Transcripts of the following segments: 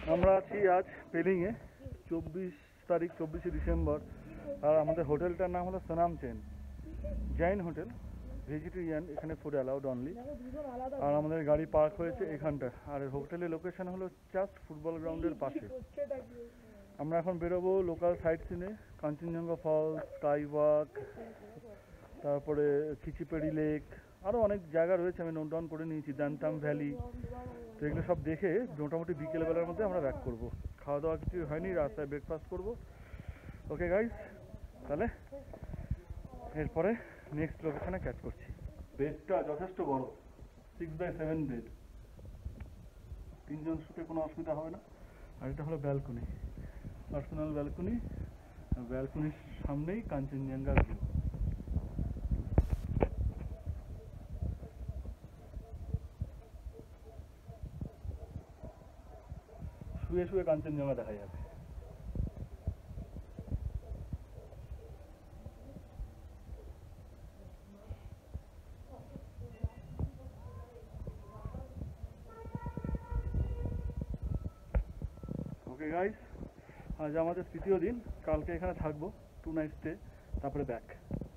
আমরা আছি আজ পেলিংয়ে 24 তারিখ 24শে ডিসেম্বর। আর আমাদের হোটেলটার নাম হলো সোনাম চেন জৈন হোটেল, ভেজিটেরিয়ান, এখানে ফুড অ্যালাউড অনলি। আর আমাদের গাড়ি পার্ক হয়েছে এখানটা। আর হোটেলের লোকেশন হলো জাস্ট ফুটবল গ্রাউন্ডের পাশে। আমরা এখন বেরোবো লোকাল সাইট সিনে, কাঞ্চনজঙ্ঘা ফলস, স্কাই ওয়াক, তারপরে খিচিপেড়ি লেক, আরও অনেক জায়গা রয়েছে, আমি নোট ডাউন করে নিয়েছি, দানতাম ভ্যালি। তো এগুলো সব দেখে মোটামুটি বিকেলবেলার মধ্যে আমরা ব্যাক করবো। খাওয়া দাওয়া কিছু হয়নি, রাস্তায় ব্রেকফাস্ট করবো। ওকে গাইস, তাহলে এরপরে নেক্সট লোকেশনে ক্যাচ করছি। বেডটা যথেষ্ট বড়, 6x7 বেড, 3 জন শুতে কোনো অসুবিধা হবে না। আর এটা হলো ব্যালকনি, পার্সোনাল ব্যালকনি। ব্যালকনির সামনেই কাঞ্চনজঙ্ঘা ভিউ। শুয়ে শুয়ে কাঞ্চনজঙ্ঘা দেখা যাবে। ওকে গাইস, আজ আমাদের তৃতীয় দিন। কালকে এখানে থাকবো, 2 নাইট স্টে, তারপরে ব্যাক।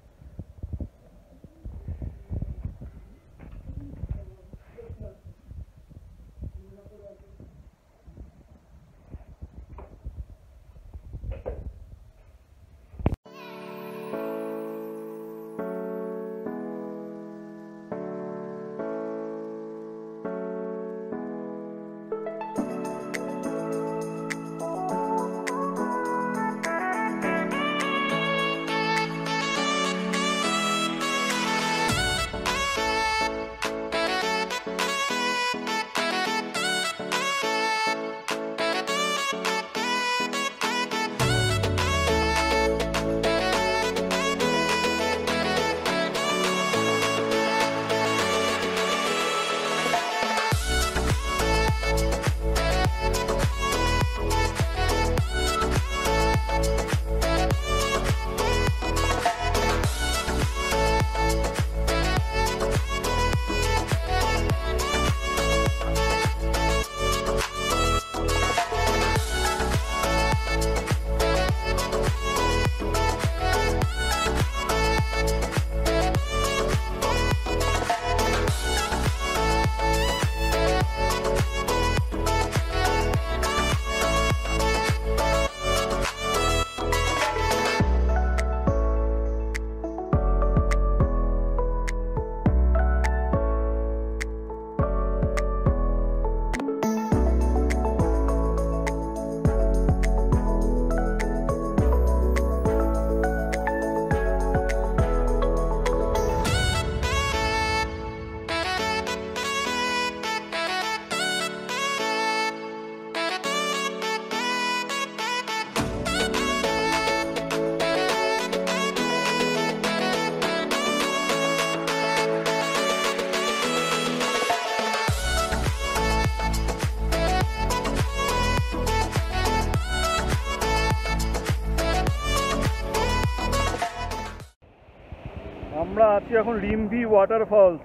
আমরা আছি এখন রিম্বি ওয়াটারফলস।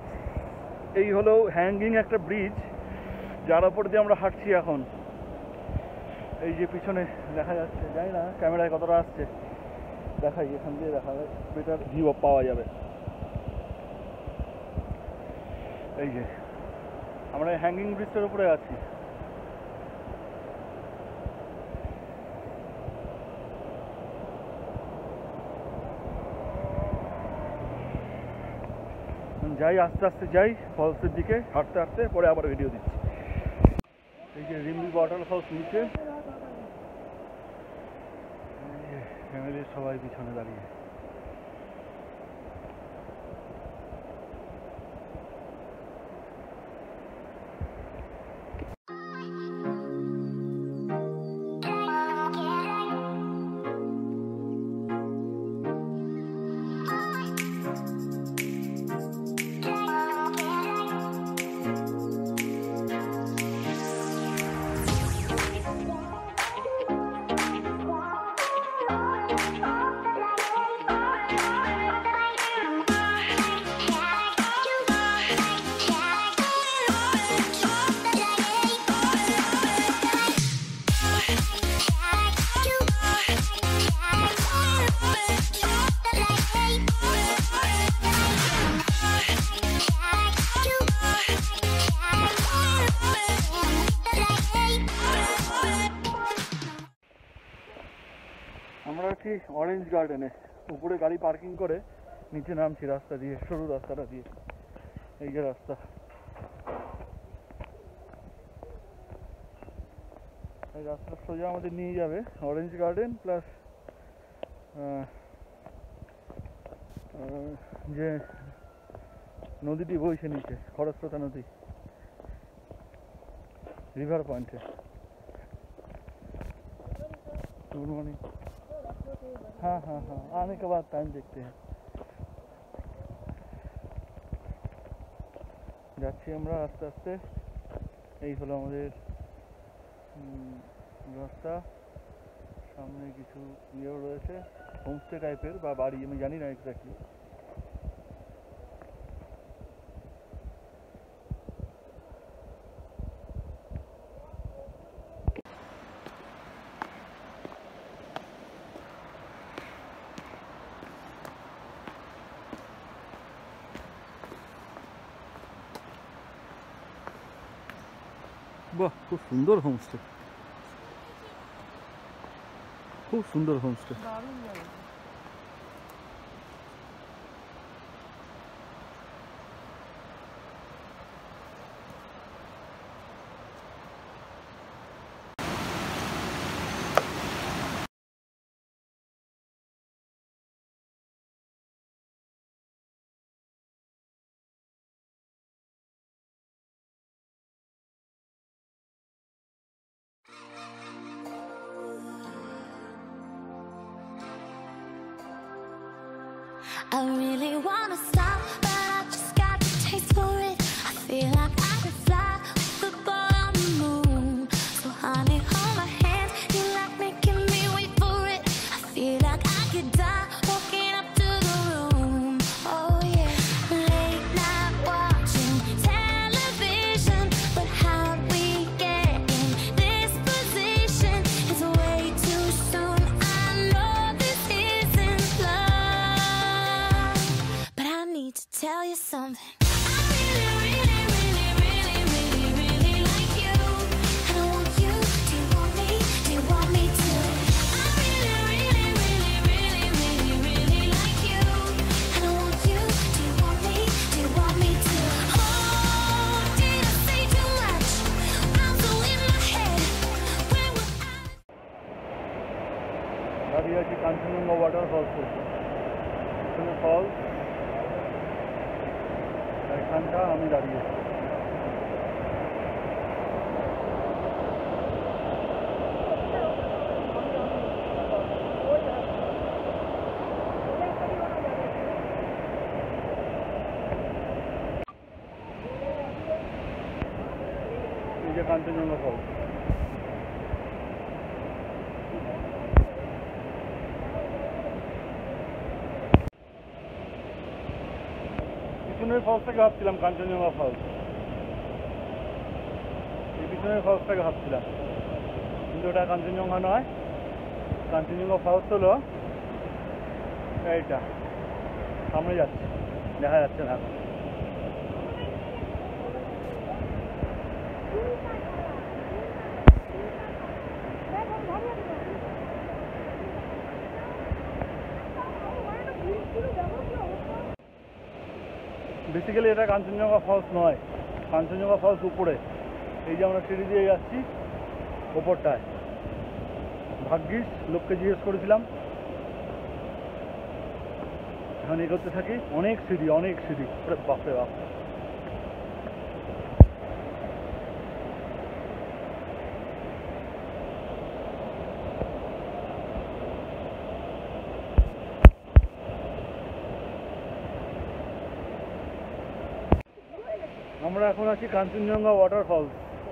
এই হলো হ্যাঙ্গিং একটা ব্রিজ, যার ওপর দিয়ে আমরা হাঁটছি এখন। এই যে পিছনে দেখা যাচ্ছে, জানি না ক্যামেরায় কতটা আসছে, দেখাই, এখান দিয়ে দেখা যায়, বেটার ভিউ পাওয়া যাবে। এই যে আমরা হ্যাঙ্গিং ব্রিজটার উপরে আছি। যাই, আস্তে আস্তে যাই ফলসের দিকে, হাঁটতে হাঁটতে, পরে আবার ভিডিও দিচ্ছি। এই যে রিম্বি ওয়াটারফলস নিচে, ফ্যামিলির সবাই পিছনে দাঁড়িয়ে। যাচ্ছি অরেঞ্জ গার্ডেনে, উপরে গাড়ি পার্কিং করে নিচে নামছি রাস্তা দিয়ে, সরু রাস্তাটা দিয়ে। এই যে রাস্তা, এই রাস্তা সোজা আমাদের নিয়ে যাবে অরেঞ্জ গার্ডেন প্লাস যে নদীটি বইছে নিচে, খরস্রোতা নদী, रिवर पॉइंट है। Good morning. हाँ हाँ हाँ, आने के बाद टाइम देखते हैं। যাচ্ছি আমরা আস্তে আস্তে। এই হলো আমাদের রাস্তা, সামনে কিছু ইয়েও রয়েছে, হোমস্টে টাইপের বা বাড়ি, আমি জানি না এক্স্যাক্টলি। বাহ, খুব সুন্দর হোমস্টে, খুব সুন্দর homestay. I really wanna stop, but I just got the taste for it. I feel like I could fly with the ball on the moon. So honey, hold my hand, you like making me wait for it. I feel like I could die walking up to the room. Oh yeah, late night watching television, but how'd we get in this position? It's way too soon, I know this isn't love, but I need to tell you something. I really, really, really, really, really, really like you, and I want you. Do you want me? Do you want me to? I really, really, really, really, really, really like you, and I want you. Do you want me? Do you want me to? Oh, did I say too much? I'm so in my head. Where was I? দাঁড়িয়ে আছি Kanchenjunga waterfalls, এখানে false, এখানটা আমি দাঁড়িয়ে। এই যে Kanchenjunga false. পিছনের ফলসটাকে ভাবছিলাম কাঞ্চনজঙ্ঘা ফলস, এই পিছনের ফলসটাকে ভাবছিলাম, কিন্তু ওটা কাঞ্চনজঙ্ঘা নয়। কাঞ্চনজঙ্ঘা ফলস হলো এইটা, সামনে যাচ্ছে, দেখা যাচ্ছে না। বেসিক্যালি এটা কাঞ্চনজঙ্ঘা ফলস নয়, কাঞ্চনজঙ্ঘা ফলস উপরে। এই যে আমরা সিঁড়ি দিয়ে যাচ্ছি ওপরটায়, ভাগ্যিস লোককে জিজ্ঞেস করেছিলাম। এখন এগোতে থাকি, অনেক সিঁড়ি, অনেক সিঁড়ি, বাপরে বাপ। আমরা এখন আছি কাঞ্চনজঙ্ঘা ওয়াটারফলস।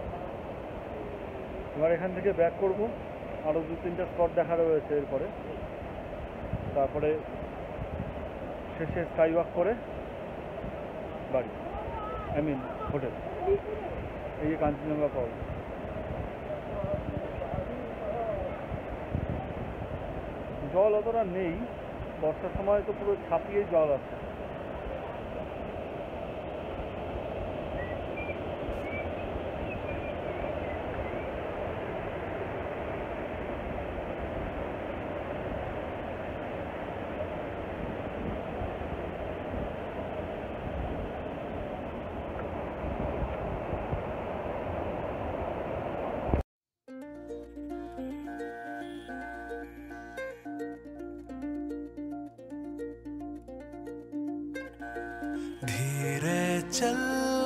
এবার এখান থেকে ব্যাক করব, আরও 2-3টা স্পট দেখা রয়েছে এরপরে, তারপরে শেষে স্কাই ওয়াক করে বাড়ি, আই মিন হোটেল। এই যে কাঞ্চনজঙ্ঘা ফলস। জল অতটা নেই, বর্ষার সময় তো পুরো ছাপিয়ে জল আছে।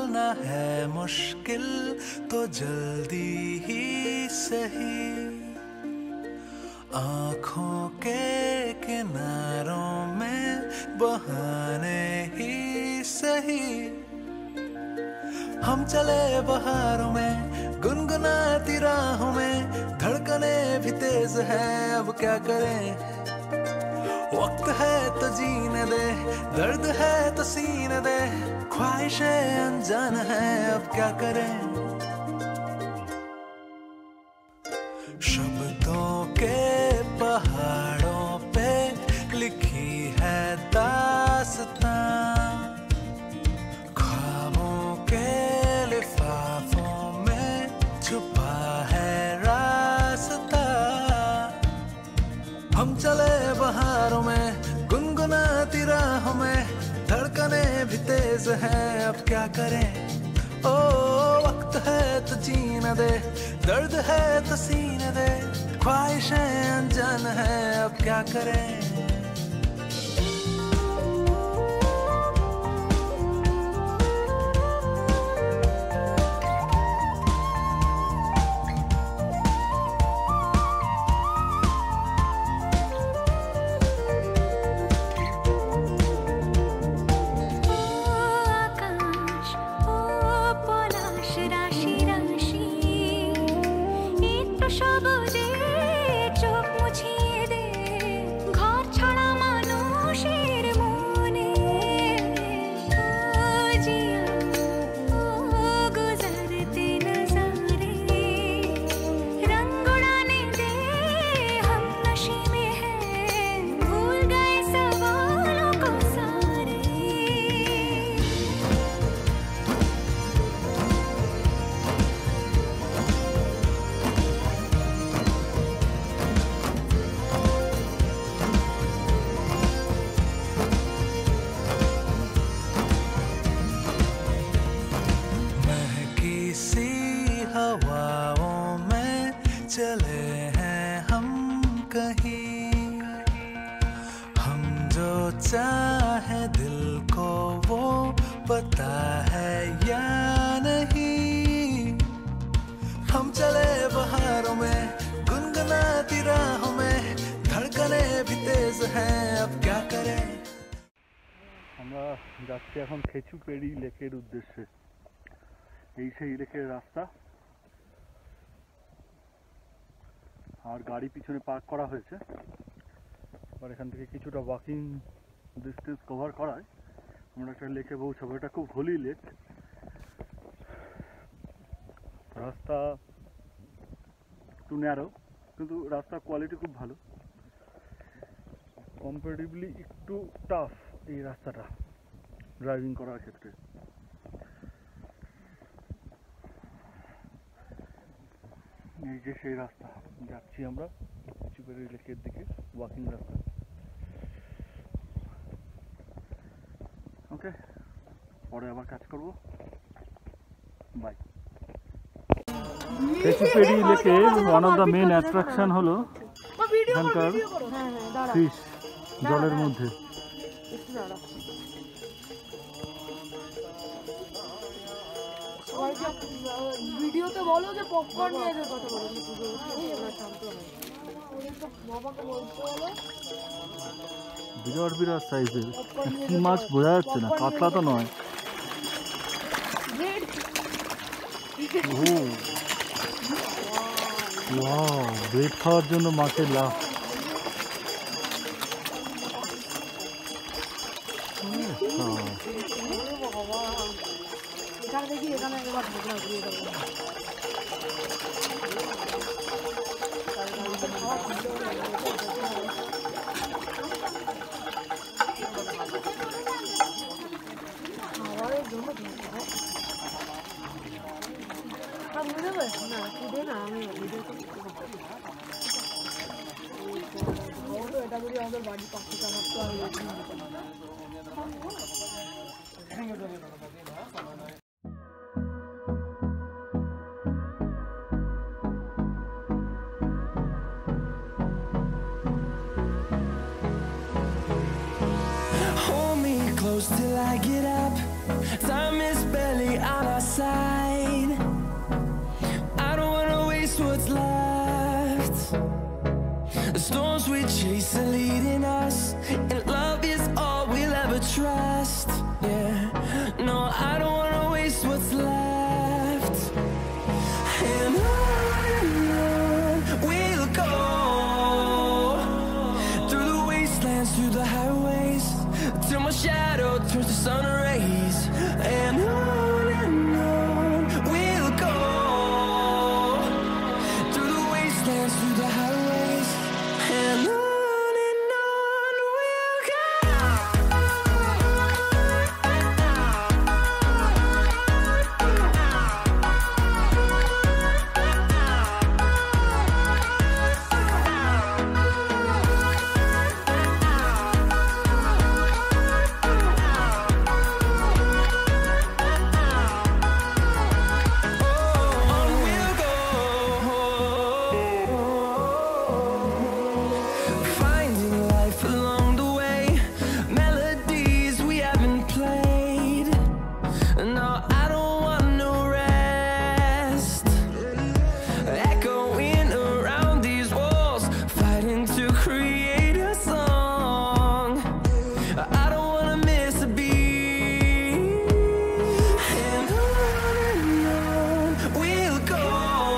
चलना है मुश्किल तो जल्दी ही सही, आँखों के किनारों में बहाने ही सही। हम चले बहारों में गुनगुनाती राहों में, धड़कने भी तेज है अब क्या करें। वक्त है तो जीने दे, दर्द है तो सीने दे, ख्वाहिशें अनजान है अब क्या करें। शब्दों के पहाड़ों पे लिखी है दास्तां, ख्वाबों के लिफाफों में छुपा है रास्ता। हम चले बहारों में गुनगुनाती राहों में, धड़कने भी तेज हैं अब क्या करें। ओ वक्त है तो जीने दे, दर्द है तो सीने दे, ख्वाहिशें अनजान है अब क्या करें। हवाओं में चले हैं हम कहीं, हम जो चाहे दिल को वो पता है या नहीं। हम चले बहारों में गुनगुनाती राहों में, धड़कने भी तेज हैं अब क्या करें। আমরা যাচ্ছি এখন খেচুপেড়ি লেকের উদ্দেশ্যে। এই সেই লেকের রাস্তা, আর গাড়ি পিছনে পার্ক করা হয়েছে। আর এখান থেকে কিছুটা ওয়াকিং ডিস্টেন্স কভার করায় আমরা একটা লেকে পৌঁছাবো। এটা খুব হোলি লেক। রাস্তা একটু ন্যারো, কিন্তু রাস্তার কোয়ালিটি খুব ভালো। কম্পারেটিভলি একটু টাফ এই রাস্তাটা ড্রাইভিং করার ক্ষেত্রে। এই যে সেই রাস্তা, যাচ্ছি আমরা খেচুপেড়ি লেকের দিকে, ওয়াকিং রাস্তা। ওকে, পরে আবার কাজ করব। Bye. Khecheopalri lake one of the main attraction হলো এখানকার ফিশ জলের মধ্যে। ভিডিওতে বলো যে পপকর্ন নিয়ে আসার কথা বলো, বিরাট বিরাট সাইজের কি মাছ বোঝা যাচ্ছে না, কাতলা তো নয়। ব্রেড খাওয়ার জন্য মাছের লাভ। এখানে দেখি, এখানে এবার ঢোকলা ঘুরিয়ে দেবো। খাবারের জন্য ঘুরে দেবে না, খুদে না, আমি ভিডিও এটা যদি আমাদের বাড়ির পাশে চালাতো আর Hold me close till I get up. Time is barely on we chase are leading us, and love is all we'll ever trust. Yeah, no, I don't wanna waste what's left. And on we'll go, through the wastelands, through the highways, till my shadow turns to sun rays. And on we'll go, through the wastelands, through the highways, and on we'll go. Finding life along the way, melodies we haven't played. No, I don't want no rest. Echoing around these walls, fighting to create a song. I don't wanna miss a beat. And on we'll go,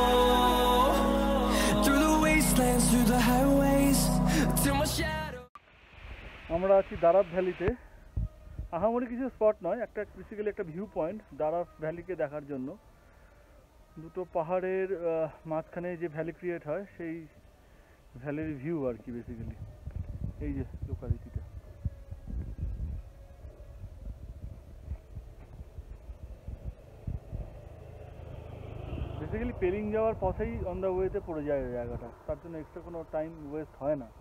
through the wastelands, through the highways, till my shadow. আমরা আছি দারাব ভ্যালিতে। আহামরি কিছু spot নয়, একটা basically একটা view point দারাব ভ্যালিকে দেখার জন্য। দুটো পাহাড়ের মাঝখানে যে ভ্যালি ক্রিয়েট হয় সেই ভ্যালির ভিউ আর কি বেসিক্যালি। এই যে লোকালিটিটা, বেসিক্যালি পেলিং যাওয়ার পথেই অন দ্য ওয়েতে পড়ে যায় ওই জায়গাটা, তার জন্য এক্সট্রা কোনো টাইম ওয়েস্ট হয় না।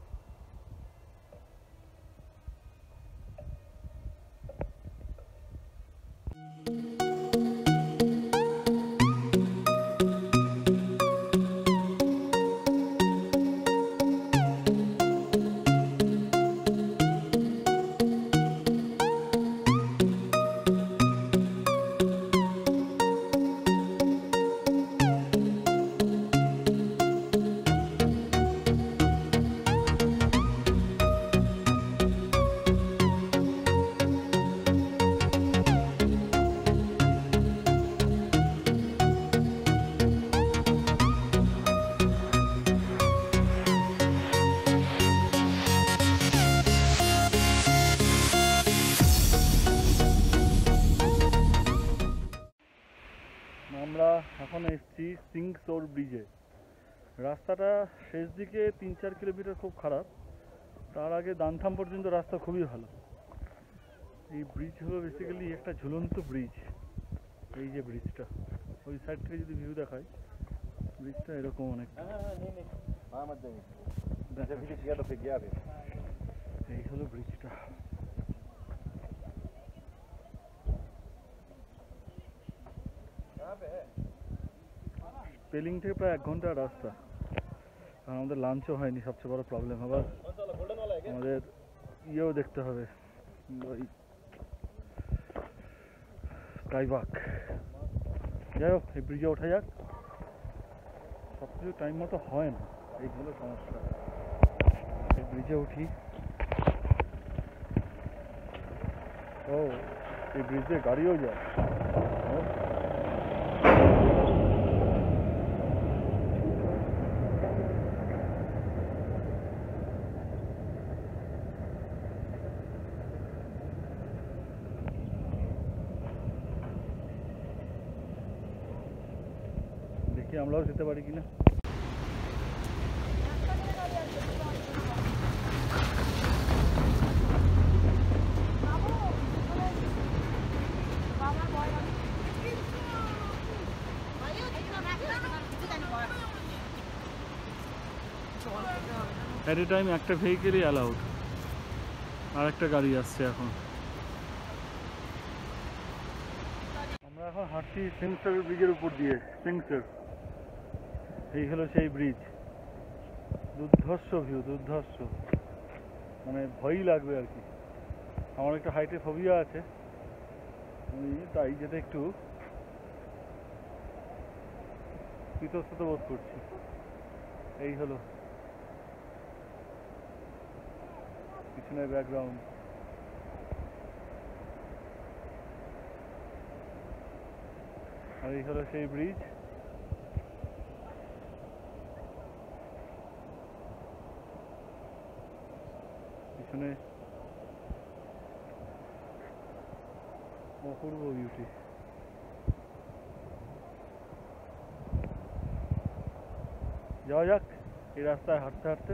আমরা এখন এসেছি সিংসোর ব্রিজে। রাস্তাটা শেষ দিকে 3-4 কিলোমিটার খুব খারাপ, তার আগে দানথাম পর্যন্ত রাস্তা খুবই ভালো। এই ব্রিজ হলো বেসিক্যালি একটা ঝুলন্ত ব্রিজ। এই যে ব্রিজটা, ওই সাইড থেকে যদি ভিউ দেখায়, ব্রিজটা এরকম অনেক। এই হলো ব্রিজটা। পেলিং থেকে প্রায় 1 ঘন্টার রাস্তা, আর আমাদের লাঞ্চও হয়নি, সবচেয়ে বড় প্রবলেম। আবার আমাদের ইয়েও দেখতে হবে, ওই স্কাইওয়াক। যাই হোক, এই ব্রিজে ওঠা যাক। সব কিছু টাইম মতো হয় না, এইগুলো সমস্যা। এই ব্রিজে উঠি। ও, এই ব্রিজে গাড়িও যায়। দেখি আমরাও যেতে পারি কিনা। এট এ টাইম একটা ভেহিকেলই অ্যালাউড, আর একটা গাড়ি আসছে এখন। আমরা এখন হাঁটছি সিংসর ব্রিজের উপর দিয়ে। সিংসর, এই হলো সেই ব্রিজ। দুর্ধর্ষ ভিউ, দুর্ধর্ষ, মানে ভয়ই লাগবে আর কি। আমার একটা হাইটে ফোবিয়া আছে, আমি তাই যেতে একটু ইতস্তত বোধ করছি। এই হলো পিছনে ব্যাকগ্রাউন্ড। আর এই হলো সেই ব্রিজ। পিছনে অপূর্ব বিউটি। যাওয়া যাক এই রাস্তায় হাঁটতে হাঁটতে।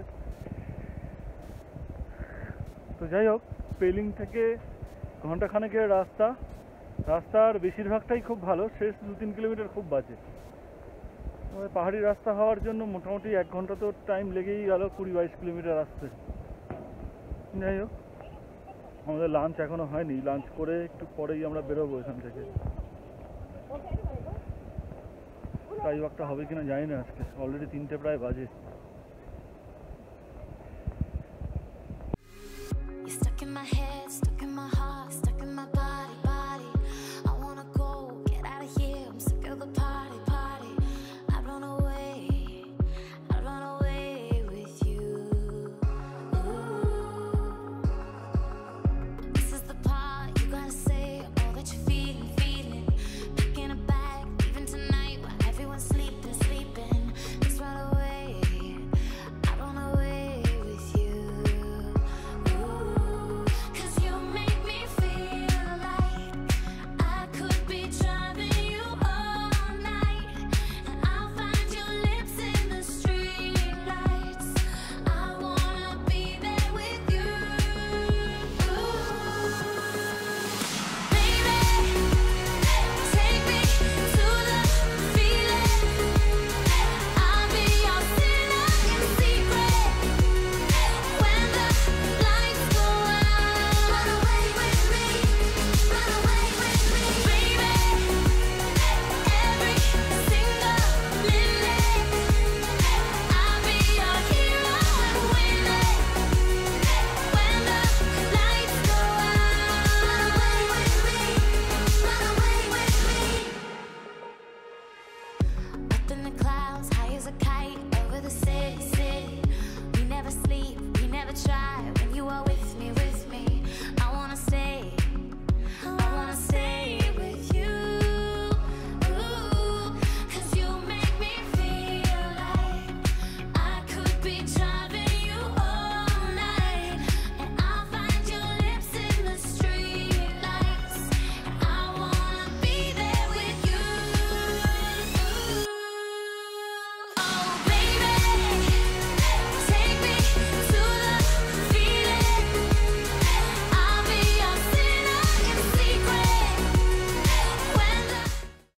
তো যাই হোক, পেলিং থেকে ঘন্টাখানেকের রাস্তার বেশিরভাগটাই খুব ভালো, শেষ 2-3 কিলোমিটার খুব বাজে। পাহাড়ি রাস্তা হওয়ার জন্য মোটামুটি 1 ঘন্টা তো টাইম লেগেই গেল 20-22 কিলোমিটার আসতে। যাই হোক, আমাদের লাঞ্চ এখনো হয়নি, লাঞ্চ করে একটু পরেই আমরা বেরোবো এখান থেকে। স্কাই ওয়াকটা হবে কিনা জানি না আজকে, অলরেডি 3টে প্রায় বাজে।